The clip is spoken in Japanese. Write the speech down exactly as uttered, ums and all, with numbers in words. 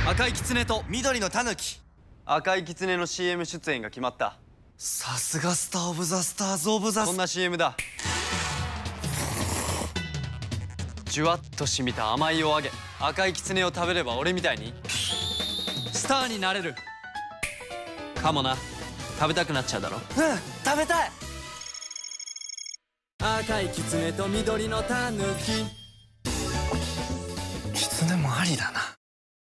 赤いキツネと緑のタヌキ。 赤いキツネの シーエム 出演が決まった。 さすがスター・オブ・ザ・スターズ・オブ・ザ。 こんな シーエム だ。じゅわっとしみた甘いお揚げ。赤いキツネを食べれば俺みたいにスターになれるかもな。食べたくなっちゃうだろ。 うん、食べたい。 赤いキツネと緑のタヌキ。 キツネもありだな。